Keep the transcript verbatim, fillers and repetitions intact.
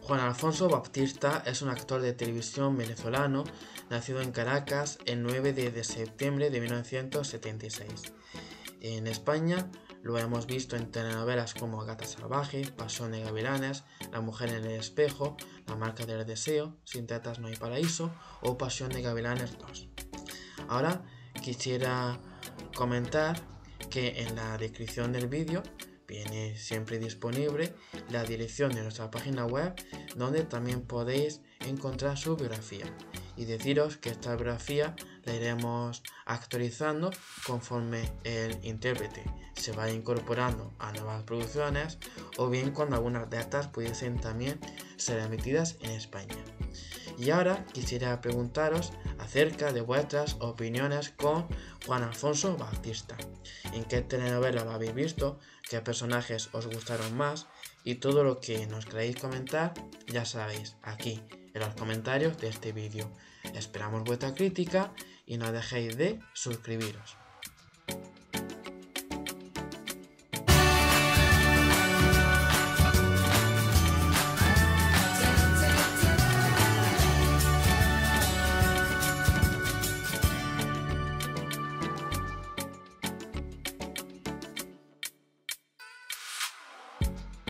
Juan Alfonso Baptista es un actor de televisión venezolano, nacido en Caracas el nueve de septiembre de mil novecientos setenta y seis. En España lo hemos visto en telenovelas como Gata Salvaje, Pasión de Gavilanes, La mujer en el espejo, La marca del deseo, Sin tetas no hay paraíso o Pasión de Gavilanes dos. Ahora quisiera comentar que en la descripción del vídeo viene siempre disponible la dirección de nuestra página web, donde también podéis encontrar su biografía, y deciros que esta biografía la iremos actualizando conforme el intérprete se vaya incorporando a nuevas producciones, o bien cuando algunas de estas pudiesen también ser emitidas en España. Y ahora quisiera preguntaros acerca de vuestras opiniones con Juan Alfonso Baptista. ¿En qué telenovela lo habéis visto? ¿Qué personajes os gustaron más? Y todo lo que nos queráis comentar, ya sabéis, aquí en los comentarios de este vídeo. Esperamos vuestra crítica y no dejéis de suscribiros.